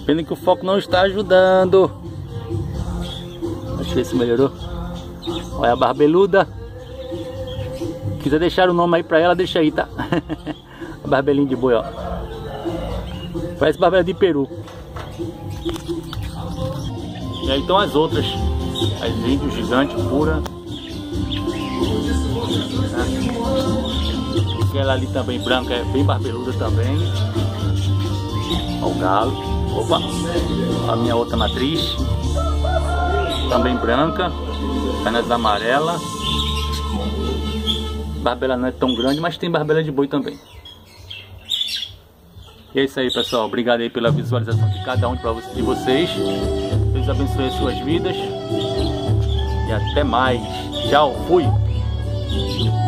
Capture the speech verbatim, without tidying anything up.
Pena que o foco não está ajudando. Deixa eu ver se melhorou. Olha a barbeluda. Quiser deixar o nome aí pra ela, deixa aí, tá? A barbelinha de boi, ó. Parece barbela de peru. E aí estão as outras. As índio gigante pura. Aquela ali também branca, é bem barbeluda também. Olha o galo. Opa! A minha outra matriz. Também branca. Pernas amarela. Barbela não é tão grande, mas tem barbela de boi também. E é isso aí, pessoal. Obrigado aí pela visualização de cada um de vocês. Deus abençoe as suas vidas. E até mais. Tchau. Fui.